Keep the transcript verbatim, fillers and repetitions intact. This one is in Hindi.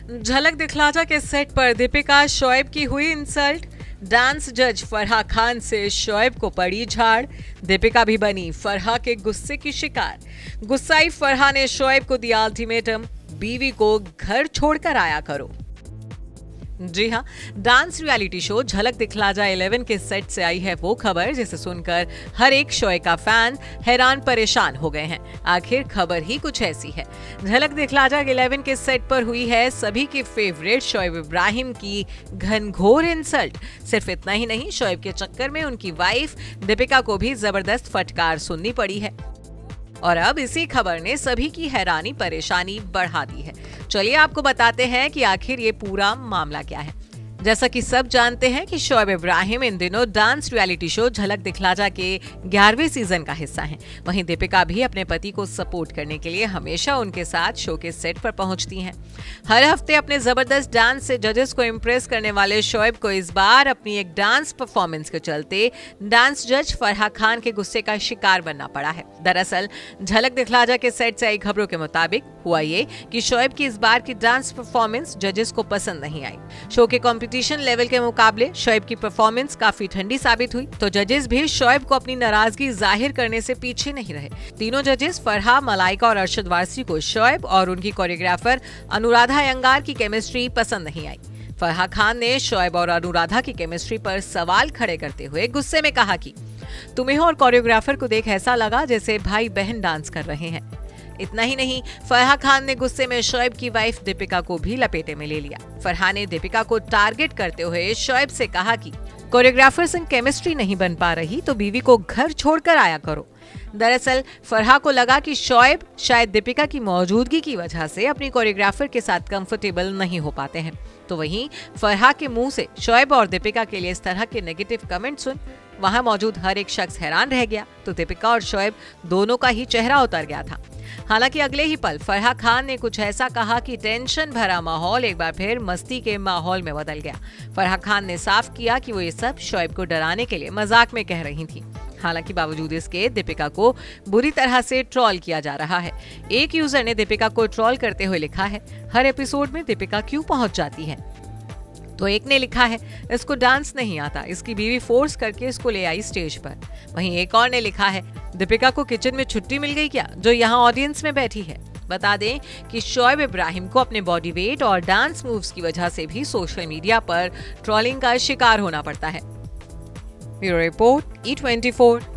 झलक दिखलाजा के सेट पर दीपिका शोएब की हुई इंसल्ट। डांस जज फरहा खान से शोएब को पड़ी झाड़। दीपिका भी बनी फरहा के गुस्से की शिकार। गुस्साई फरहा ने शोएब को दिया अल्टीमेटम, बीवी को घर छोड़कर आया करो। जी हां, डांस रियलिटी शो झलक दिखलाजा इलेवन के सेट से आई है वो खबर जिसे सुनकर हर एक शोए का फैन हैरान परेशान हो गए हैं। आखिर खबर ही कुछ ऐसी है। झलक दिखलाजा इलेवन के सेट पर हुई है सभी की फेवरेट शोएब इब्राहिम की घनघोर इंसल्ट। सिर्फ इतना ही नहीं, शोएब के चक्कर में उनकी वाइफ दीपिका को भी जबरदस्त फटकार सुननी पड़ी है। और अब इसी खबर ने सभी की हैरानी परेशानी बढ़ा दी है। चलिए आपको बताते हैं कि आखिर ये पूरा मामला क्या है। जैसा कि सब जानते हैं कि शोएब इब्राहिम इन दिनों डांस रियलिटी शो झलक दिखलाजा के ग्यारहवें सीजन का हिस्सा हैं। वहीं दीपिका भी अपने पति को सपोर्ट करने के लिए हमेशा उनके साथ शो के सेट पर पहुंचती हैं। हर हफ्ते अपने जबरदस्त डांस से जजेस को इम्प्रेस करने वाले शोएब को इस बार अपनी एक डांस परफॉर्मेंस के चलते डांस जज फरहा खान के गुस्से का शिकार बनना पड़ा है। दरअसल झलक दिखलाजा के सेट से आई खबरों के मुताबिक हुआ ये कि शोएब की इस बार की डांस परफॉर्मेंस जजेस को पसंद नहीं आई। शो के कंपटीशन लेवल के मुकाबले शोएब की परफॉर्मेंस काफी ठंडी साबित हुई, तो जजेस भी शोएब को अपनी नाराजगी जाहिर करने से पीछे नहीं रहे। तीनों जजेस फरहा, मलाइका और अरशद वारसी को शोएब और उनकी कोरियोग्राफर अनुराधा अयंगार की केमिस्ट्री पसंद नहीं आई। फरहा खान ने शोएब और अनुराधा की केमिस्ट्री पर सवाल खड़े करते हुए गुस्से में कहा कि तुम्हें और कोरियोग्राफर को देख ऐसा लगा जैसे भाई बहन डांस कर रहे हैं। इतना ही नहीं, फरहा खान ने गुस्से में शोएब की वाइफ दीपिका को भी लपेटे में ले लिया। फरहा ने दीपिका को टारगेट करते हुए शोएब से कहा कि कोरियोग्राफर संग केमिस्ट्री नहीं बन पा रही तो बीवी को घर छोड़कर आया करो। दरअसल फरहा को लगा कि शोएब शायद दीपिका की मौजूदगी की वजह से अपनी कोरियोग्राफर के साथ कंफर्टेबल नहीं हो पाते हैं। तो वहीं फरहा के मुंह से शोएब और दीपिका के लिए इस तरह के नेगेटिव कमेंट सुन वहां मौजूद हर एक शख्स हैरान रह गया। तो दीपिका और शोएब दोनों का ही चेहरा उतर गया था। हालांकि अगले ही पल फरहा खान ने कुछ ऐसा कहा कि टेंशन भरा माहौल एक बार फिर मस्ती के माहौल में बदल गया। फरहा खान ने साफ किया कि वो ये सब शोएब को डराने के लिए मजाक में कह रही थी। हालांकि बावजूद इसके दीपिका को बुरी तरह से ट्रोल किया जा रहा है। एक यूजर ने दीपिका को ट्रोल करते हुए लिखा है, हर एपिसोड में दीपिका क्यों पहुंच जाती है। तो एक ने लिखा है, इसको डांस नहीं आता, इसकी बीवी फोर्स करके इसको ले आई स्टेज पर। वहीं एक और ने लिखा है, दीपिका को किचन में छुट्टी मिल गई क्या, जो यहाँ ऑडियंस में बैठी है। बता दें कि शोएब इब्राहिम को अपने बॉडी वेट और डांस मूव्स की वजह से भी सोशल मीडिया पर ट्रोलिंग का शिकार होना पड़ता है। Bureau report, E twenty four.